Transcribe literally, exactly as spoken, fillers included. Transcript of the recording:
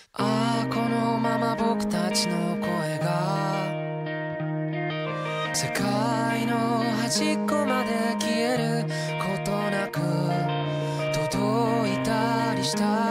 ああこのまま僕たちの声が世界の端っこまで消えることなく届いたりした